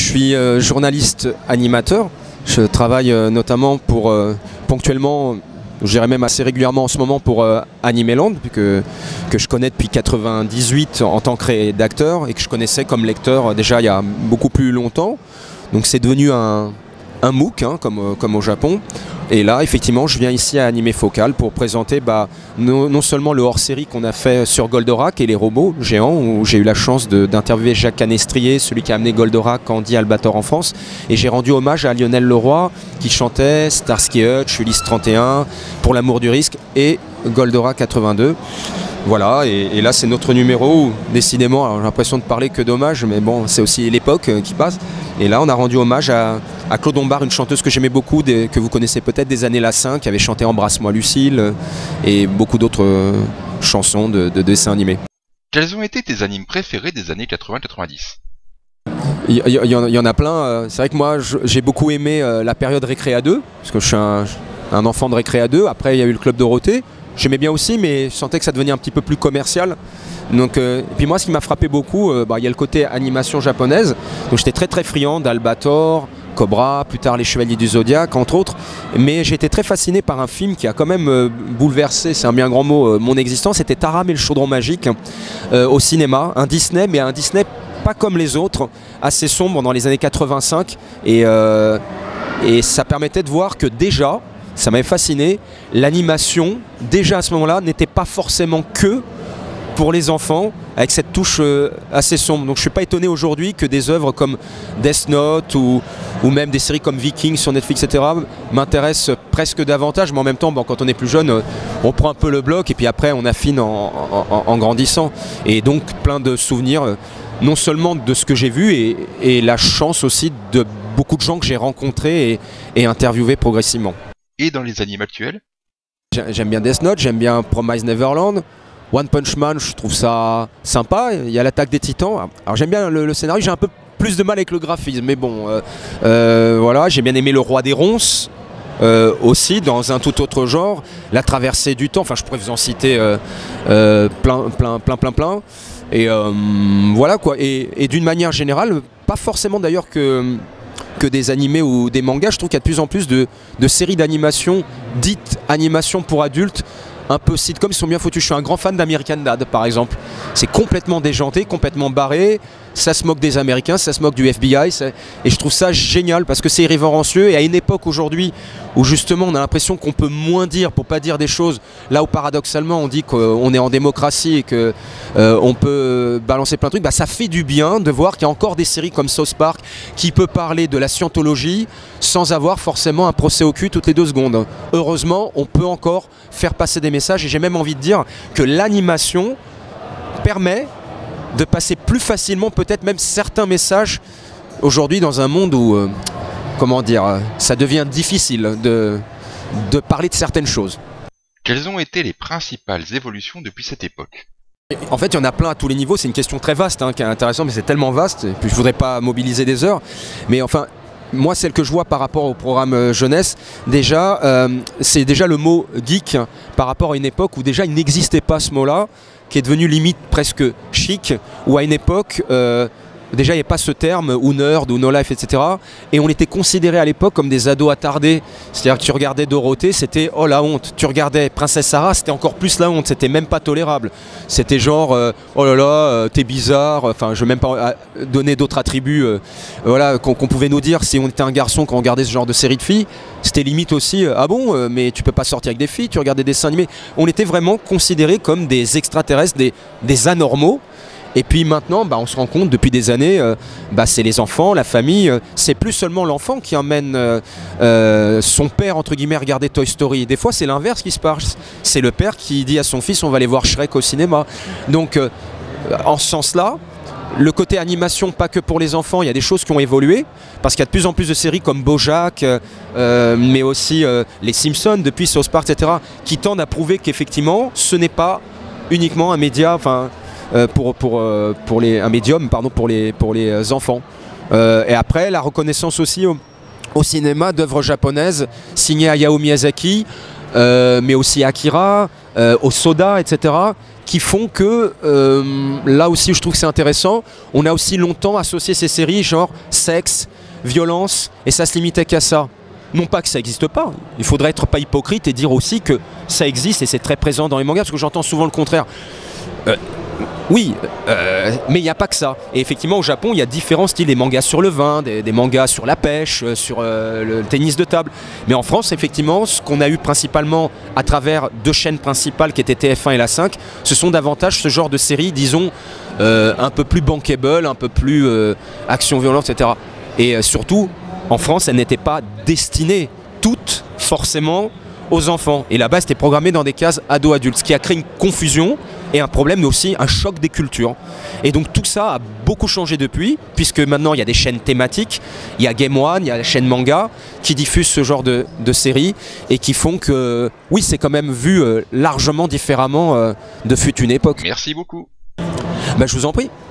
suis journaliste animateur. Je travaille notamment pour ponctuellement, je dirais même assez régulièrement en ce moment pour Animeland, que je connais depuis 1998 en tant que rédacteur et que je connaissais comme lecteur déjà il y a beaucoup plus longtemps. Donc c'est devenu un MOOC hein, comme au Japon. Et là, effectivement, je viens ici à Animé Focal pour présenter non seulement le hors-série qu'on a fait sur Goldorak et les robots géants, où j'ai eu la chance d'interviewer Jacques Canestrier, celui qui a amené Goldorak, Andy Albator en France. Et j'ai rendu hommage à Lionel Leroy, qui chantait Starsky Hutch, Ulysse 31, Pour l'amour du risque et Goldorak 82. Voilà, et là c'est notre numéro où, décidément, j'ai l'impression de parler que d'hommage, mais bon, c'est aussi l'époque qui passe. Et là, on a rendu hommage à Claude Ombard, une chanteuse que j'aimais beaucoup, que vous connaissez peut-être des années Lassin, qui avait chanté Embrasse-moi Lucille, et beaucoup d'autres chansons de dessins animés. Quels ont été tes animes préférés des années 80-90 ? Il y en a plein. C'est vrai que moi, j'ai beaucoup aimé la période Récréa 2, parce que je suis un enfant de Récréa 2. Après, il y a eu le Club Dorothée. J'aimais bien aussi, mais je sentais que ça devenait un petit peu plus commercial. Donc, et puis moi, ce qui m'a frappé beaucoup, il y a le côté animation japonaise. Donc j'étais très très friand d'Albator, Cobra, plus tard les Chevaliers du Zodiaque, entre autres. Mais j'ai été très fasciné par un film qui a quand même bouleversé, c'est un bien grand mot, mon existence. C'était Taram et le chaudron magique au cinéma. Un Disney, mais un Disney pas comme les autres, assez sombre dans les années 85. Et ça permettait de voir que déjà, ça m'avait fasciné, l'animation, déjà à ce moment-là, n'était pas forcément que pour les enfants, avec cette touche assez sombre. Donc je ne suis pas étonné aujourd'hui que des œuvres comme Death Note ou même des séries comme Vikings sur Netflix, etc. m'intéressent presque davantage, mais en même temps, quand on est plus jeune, on prend un peu le bloc et puis après on affine en grandissant. Et donc plein de souvenirs, non seulement de ce que j'ai vu, et la chance aussi de beaucoup de gens que j'ai rencontrés et interviewés progressivement. Et dans les animes actuels ? J'aime bien Death Note, j'aime bien Promise Neverland. One Punch Man, je trouve ça sympa. Il y a l'Attaque des Titans. Alors j'aime bien le scénario, j'ai un peu plus de mal avec le graphisme, mais bon, voilà. J'ai bien aimé Le Roi des Ronces aussi, dans un tout autre genre. La Traversée du Temps, enfin je pourrais vous en citer plein. Et voilà quoi. Et d'une manière générale, pas forcément d'ailleurs que des animés ou des mangas, je trouve qu'il y a de plus en plus de séries d'animation dites animation pour adultes, un peu sitcom, ils sont bien foutus. Je suis un grand fan d'American Dad par exemple. C'est complètement déjanté, complètement barré, ça se moque des Américains, ça se moque du FBI, et je trouve ça génial parce que c'est irrévérencieux. Et à une époque aujourd'hui où justement on a l'impression qu'on peut moins dire pour pas dire des choses, là où paradoxalement on dit qu'on est en démocratie et qu'on peut balancer plein de trucs, ça fait du bien de voir qu'il y a encore des séries comme South Park qui peut parler de la scientologie sans avoir forcément un procès au cul toutes les 2 secondes. Heureusement, on peut encore faire passer des messages, et j'ai même envie de dire que l'animation permet de passer plus facilement peut-être même certains messages aujourd'hui dans un monde où, comment dire, ça devient difficile de parler de certaines choses. Quelles ont été les principales évolutions depuis cette époque ? En fait, il y en a plein à tous les niveaux, c'est une question très vaste qui est intéressante, mais c'est tellement vaste, et puis je ne voudrais pas mobiliser des heures, mais enfin, moi, celle que je vois par rapport au programme jeunesse, déjà, c'est déjà le mot geek par rapport à une époque où déjà il n'existait pas ce mot-là, qui est devenu limite presque chic, où à une époque, déjà il n'y avait pas ce terme, ou nerd, ou no life, etc. Et on était considérés à l'époque comme des ados attardés. C'est-à-dire que tu regardais Dorothée, c'était oh la honte. Tu regardais Princesse Sarah, c'était encore plus la honte, c'était même pas tolérable. C'était genre oh là là, t'es bizarre, enfin je ne vais même pas donner d'autres attributs voilà, qu'on pouvait nous dire si on était un garçon quand on regardait ce genre de série de filles. C'était limite aussi ah bon, mais tu peux pas sortir avec des filles, tu regardes des dessins animés. On était vraiment considérés comme des extraterrestres, des anormaux. Et puis maintenant, on se rend compte depuis des années, c'est les enfants, la famille. C'est plus seulement l'enfant qui emmène son père, entre guillemets, regarder Toy Story. Des fois, c'est l'inverse qui se passe. C'est le père qui dit à son fils, on va aller voir Shrek au cinéma. Donc, en ce sens-là, le côté animation, pas que pour les enfants, il y a des choses qui ont évolué. Parce qu'il y a de plus en plus de séries comme BoJack, mais aussi les Simpsons, depuis South Park, etc., qui tendent à prouver qu'effectivement, ce n'est pas uniquement un média... un médium pour les enfants. Et après, la reconnaissance aussi au cinéma d'œuvres japonaises signées Hayao Miyazaki, mais aussi Akira, au Soda, etc., qui font que, là aussi je trouve que c'est intéressant, on a aussi longtemps associé ces séries genre sexe, violence, et ça se limitait qu'à ça. Non pas que ça n'existe pas, il faudrait être pas hypocrite et dire aussi que ça existe et c'est très présent dans les mangas, parce que j'entends souvent le contraire. Oui, mais il n'y a pas que ça. Et effectivement, au Japon, il y a différents styles, des mangas sur le vin, des mangas sur la pêche, sur le tennis de table. Mais en France, effectivement, ce qu'on a eu principalement à travers deux chaînes principales qui étaient TF1 et la 5, ce sont davantage ce genre de séries, disons, un peu plus bankable, un peu plus action-violence, etc. Et surtout, en France, elles n'étaient pas destinées toutes, forcément, aux enfants. Et là-bas, c'était programmé dans des cases ado-adultes, ce qui a créé une confusion et un problème, mais aussi un choc des cultures. Et donc tout ça a beaucoup changé depuis, puisque maintenant il y a des chaînes thématiques, il y a Game One, il y a la chaîne Manga, qui diffusent ce genre de séries, et qui font que, oui, c'est quand même vu largement différemment de fut une époque. Merci beaucoup. Bah, je vous en prie.